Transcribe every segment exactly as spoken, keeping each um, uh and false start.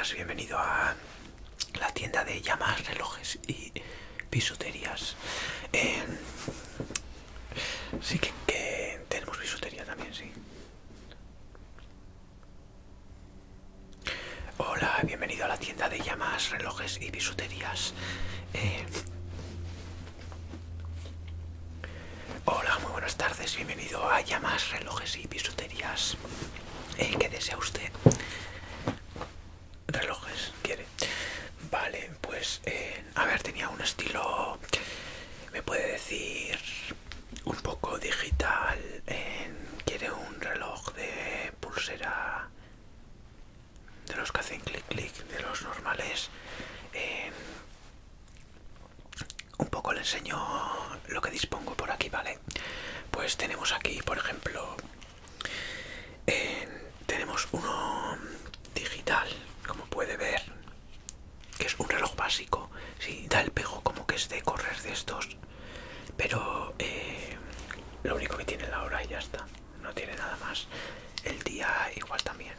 estás? Bienvenido a la tienda de llamas, relojes y bisuterías. Eh, sí que, que tenemos bisutería también, sí. Hola, bienvenido a la tienda de llamas, relojes y bisuterías. Eh, hola, muy buenas tardes. Bienvenido a llamas, relojes y bisuterías. Eh, ¿Qué desea usted? Relojes, ¿quiere? Vale, pues, eh, a ver, tenía un estilo, me puede decir, un poco digital. Eh, ¿Quiere un reloj de pulsera de los que hacen clic clic, de los normales? Eh, un poco le enseño lo que dispongo por aquí, ¿vale? Pues tenemos aquí, por ejemplo, eh, tenemos uno digital, como puede ver, que es un reloj básico. Sí, da el pego como que es de correr de estos, pero eh, lo único que tiene la hora y ya está, no tiene nada más. El día igual también.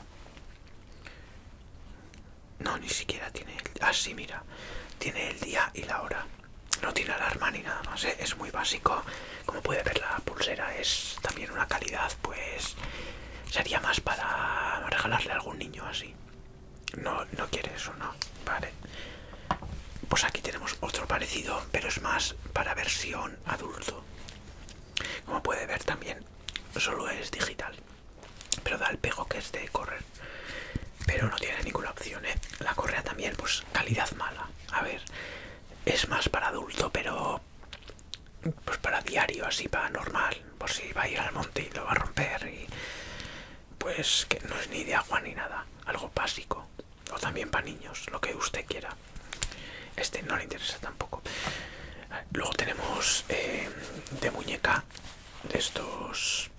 No, ni siquiera tiene el... Ah, sí, mira, tiene el día y la hora. No tiene alarma ni nada más, ¿eh? Es muy básico. Como puede ver, la pulsera es también una calidad, pues sería más para regalarle a algún niño así. No, no quiere eso, no. Vale. Pues aquí tenemos otro parecido, pero es más para versión adulto. Como puede ver también, solo es digital, pero da el pego que es de correr. Pero no tiene ninguna opción, ¿eh? La correa también, pues calidad mala. A ver, es más para adulto, pero pues para diario, así para normal. Por si va a ir al monte y lo va a romper y... Pues que no es ni de agua ni nada. Algo básico. O también para niños, lo que usted quiera. Este no le interesa tampoco. Luego tenemos eh, de muñeca, de estos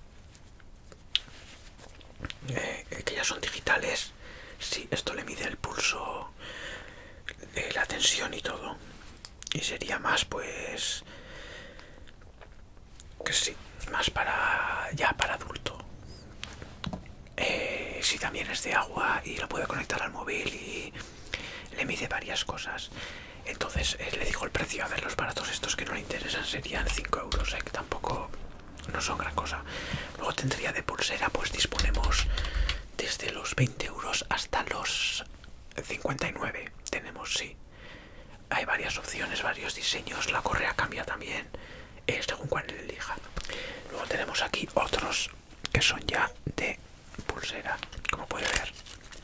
eh, que ya son digitales. Sí, esto le mide el pulso, eh, la tensión y todo. Y sería más, pues, que sí, más para ya para adulto. Eh, sí, también es de agua y lo puede conectar al móvil y le mide varias cosas. Entonces eh, le digo el precio. A ver, los baratos estos que no le interesan serían cinco euros, eh, que tampoco no son gran cosa. Luego tendría de pulsera, pues disponemos desde los veinte euros hasta los cincuenta y nueve. Tenemos, sí. Hay varias opciones, varios diseños. La correa cambia también, eh, según cuál le elija. Luego tenemos aquí otros que son ya de pulsera, como puede ver.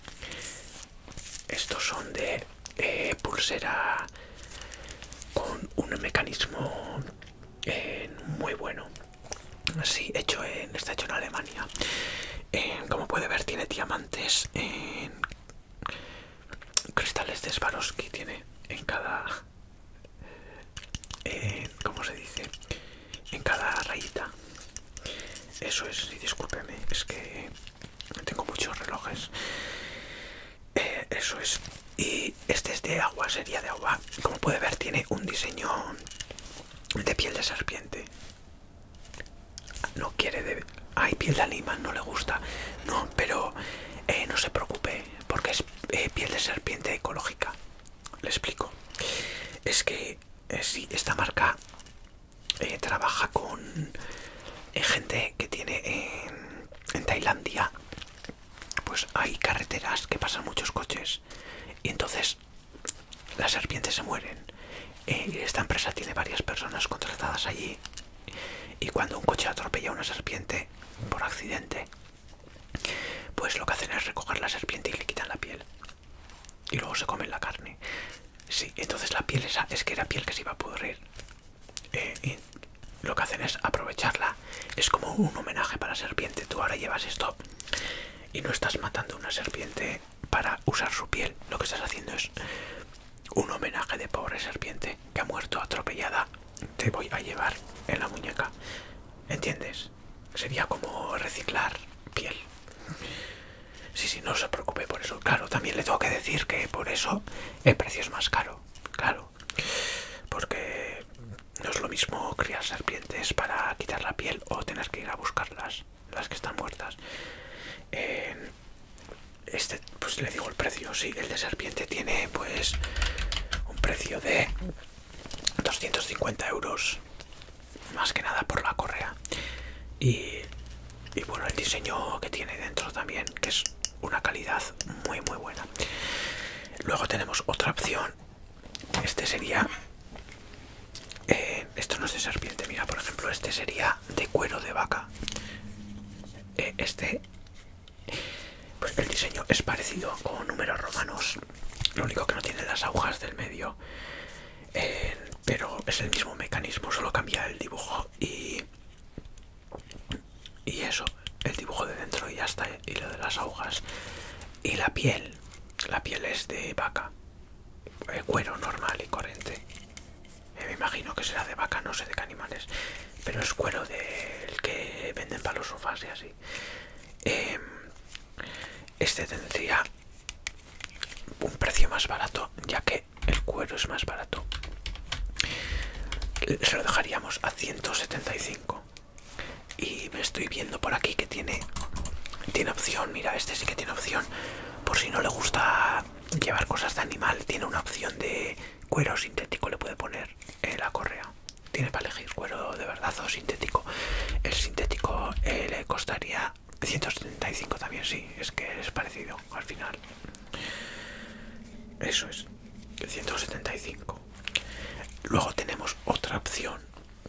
Estos son de eh, pulsera con un mecanismo eh, muy bueno. Sí, hecho en, está hecho en Alemania. Eh, como puede ver, tiene diamantes en cristales de Swarovski, tiene en cada... Eh, ¿Cómo se dice? En cada rayita. Eso es, y discúlpeme, es que tengo muchos relojes. Eh, eso es. Y este es de agua, sería de agua. Como puede ver, tiene un diseño de piel de serpiente. No quiere de... Ay, piel de animal, no le gusta. No, pero eh, no se preocupe, porque es eh, piel de serpiente ecológica. Le explico. Es que eh, sí, esta marca eh, trabaja con eh, gente que tiene en, en Tailandia. Pues hay carreteras que pasan muchos coches y entonces las serpientes se mueren. Eh, esta empresa tiene varias personas contratadas allí y cuando un coche atropella a una serpiente por accidente, pues lo que hacen es recoger la serpiente y le quitan la piel y luego se comen la carne. Sí, entonces la piel esa es que era piel que se iba a pudrir. Eh, y lo que hacen es aprovecharla. Es como un homenaje para la serpiente. Tú ahora llevas esto y no estás matando una serpiente para usar su piel. Lo que estás haciendo es un homenaje de pobre serpiente que ha muerto atropellada. Te voy a llevar en la muñeca. ¿Entiendes? Sería como reciclar piel. Sí, sí, no se preocupe por eso. Claro, también le tengo que decir que por eso el precio es más caro. Claro. Porque no es lo mismo criar serpientes para quitar la piel o tener que ir a buscarlas, las que están muertas. Eh, este, pues pues le digo el precio. Sí, el de serpiente tiene pues un precio de doscientos cincuenta euros, más que nada por la correa. Y, y bueno, el diseño que tiene dentro también, que es una calidad muy muy buena. Luego tenemos otra opción. Este sería eh, esto no es de serpiente, mira, por ejemplo, este sería de cuero de vaca. eh, este pues el diseño es parecido, con números romanos, lo único que no tiene las agujas del medio, eh, pero es el mismo mecanismo, solo cambia el dibujo y y eso, el dibujo de dentro y ya está, y lo de las agujas. Y la piel, la piel es de vaca, eh, cuero normal y corriente. Eh, me imagino que será de vaca, no sé de qué animales, pero es cuero del que venden para los sofás y así. Eh, este tendría un precio más barato, ya que el cuero es más barato. Se lo dejaríamos a ciento setenta y cinco. Y me estoy viendo por aquí que tiene tiene opción, mira, este sí que tiene opción, por si no le gusta llevar cosas de animal, tiene una opción de cuero sintético, le puede poner en la correa. Tiene para elegir cuero de verdad o sintético. El sintético eh, le costaría ciento setenta y cinco también, sí, es que es parecido al final. Eso es, ciento setenta y cinco. Luego tenemos otra opción.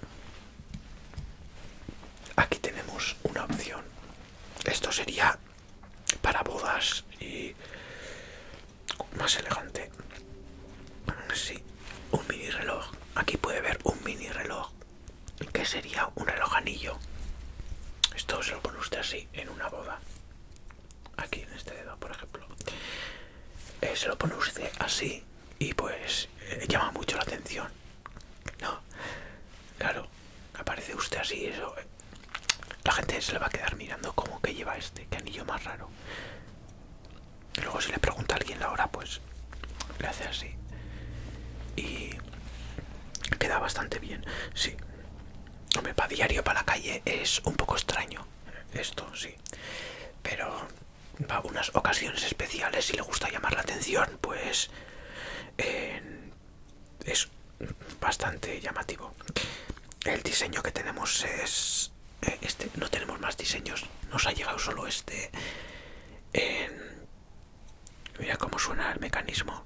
Aquí tenemos una opción. Esto sería para bodas y más elegante. Sí, un mini reloj. Aquí puede ver un mini reloj, que sería un reloj anillo. Esto se lo pone usted así en una boda. Aquí en este dedo, por ejemplo. Eh, se lo pone usted así y pues eh, llama mucho la atención. No, claro, aparece usted así, eso. Eh, la gente se le va a quedar mirando como que lleva este, qué anillo más raro. Y luego si le pregunta a alguien la hora, pues le hace así. Y queda bastante bien, sí. Hombre, para diario, para la calle es un poco extraño esto, sí. Pero para unas ocasiones especiales, si le gusta llamar la atención, pues eh, es bastante llamativo. El diseño que tenemos es eh, este. No tenemos más diseños, nos ha llegado solo este. Eh, mira cómo suena el mecanismo.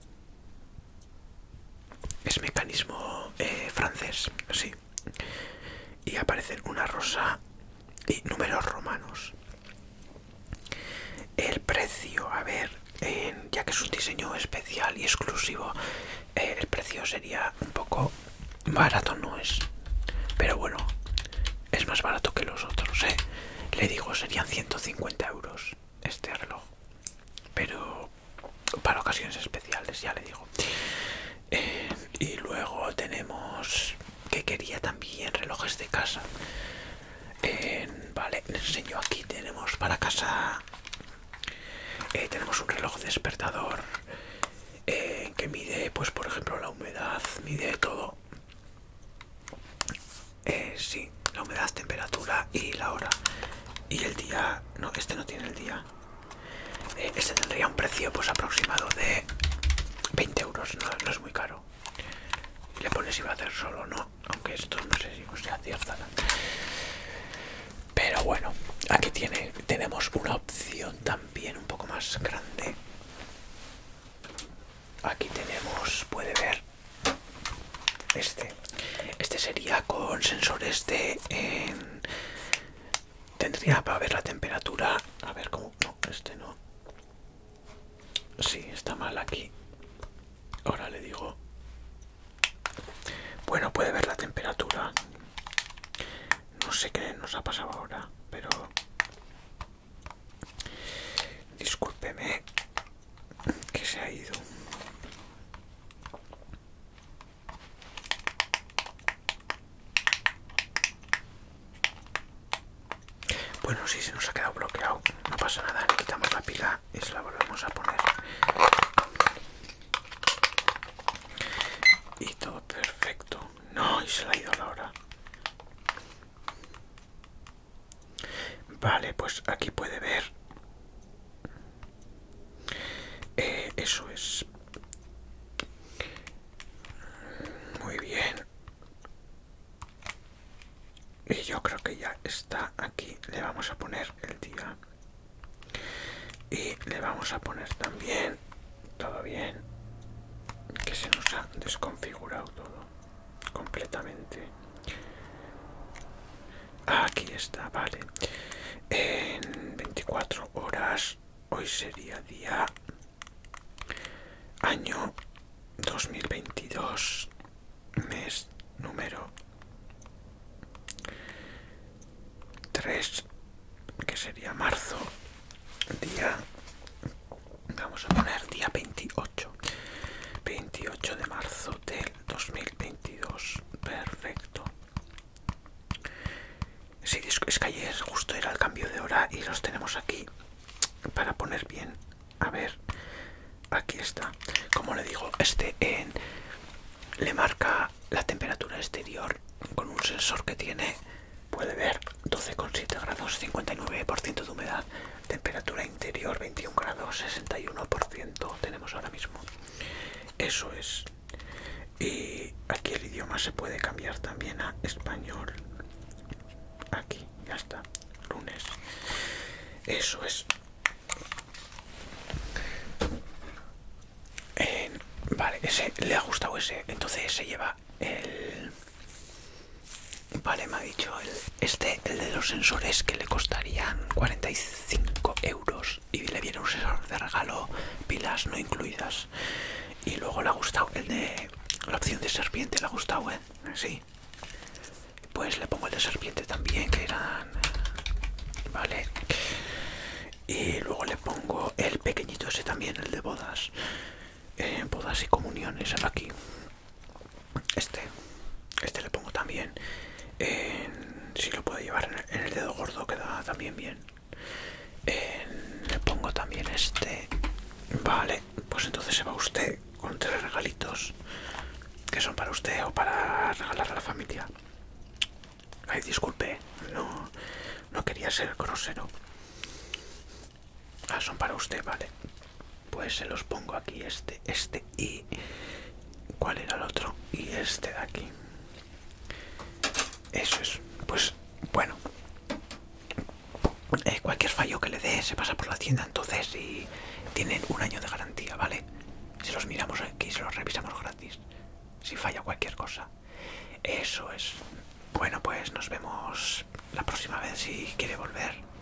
Es mecanismo eh, francés, sí. Y aparecen una rosa y números romanos. El precio, a ver, eh, ya que es un diseño especial y exclusivo, eh, el precio sería un poco barato, no es, pero bueno, es más barato que los otros, ¿eh? Le digo, serían ciento cincuenta euros este reloj, pero para ocasiones especiales, ya le digo. Eh, y luego tenemos que quería también relojes de casa. Eh, vale, les enseño aquí. Tenemos para casa. Eh, tenemos un reloj despertador eh, que mide, pues por ejemplo, la humedad, mide todo. Eh, sí, la humedad, temperatura y la hora. Y el día. No, este no tiene el día. Eh, este tendría un precio pues aproximado de veinte euros, no, no es muy caro. Le pones si va a hacer solo o no, aunque esto no sé si sea cierta. Pero bueno, aquí tiene, tenemos una opción también un poco más grande. Aquí tenemos, puede ver, este. Este sería con sensores de... Eh, tendría para ver la temperatura. A ver cómo... No, este no. Sí, está mal aquí. Ahora le digo... Bueno, puede ver la temperatura. No sé qué nos ha pasado ahora, pero... Discúlpeme que se ha ido. Bueno, sí, se nos ha quedado bloqueado. No pasa nada, le quitamos la pila y se la volvemos a poner. Y todo perfecto. No, y se le ha ido la hora. Vale, pues aquí puede ver Eso es. Muy bien. Y yo creo que ya está aquí. Le vamos a poner el día. Y le vamos a poner también, todo bien, que se nos ha desconfigurado todo completamente. Aquí está, vale. En veinticuatro horas, hoy sería día, año dos mil veintidós, mes número tres, que sería marzo, día, vamos a poner día veintiocho, veintiocho de marzo del dos mil veintidós, perfecto. Sí, es que ayer justo era el cambio de hora y los tenemos aquí para poner bien. A ver, aquí está. Como le digo, este en, le marca la temperatura exterior con un sensor que tiene, puede ver doce coma siete grados, cincuenta y nueve por ciento de humedad, temperatura interior veintiún grados, sesenta y uno por ciento tenemos ahora mismo. Eso es. Y aquí el idioma se puede cambiar también a español. Aquí, ya está, lunes. Eso es. Eh, vale, ese le ha gustado ese. Entonces se lleva el... Vale, me ha dicho el, este, el de los sensores, que le costarían cuarenta y cinco euros. Y le viene un sensor de regalo, pilas no incluidas. Y luego le ha gustado el de... La opción de serpiente le ha gustado, ¿eh? Sí. Pues le pongo el de serpiente también, que eran... Vale. Y luego le pongo el pequeñito ese también, el de bodas. Eh, bodas y comuniones, aquí. Este. Este le pongo también. Eh, si lo puedo llevar en el, en el dedo gordo, queda también bien. Eh, le pongo también este. Vale, pues entonces se va usted con tres regalitos que son para usted o para regalar a la familia. Ay, disculpe, no, no quería ser grosero. Ah, son para usted, vale. Pues se los pongo aquí, este, este y... ¿Cuál era el otro? Y este de aquí. Eso es, pues, bueno. Eh, cualquier fallo que le dé se pasa por la tienda entonces y tienen un año de garantía, ¿vale? Si los miramos aquí, se los revisamos gratis. Si falla cualquier cosa. Eso es. Bueno, pues nos vemos la próxima vez si quiere volver.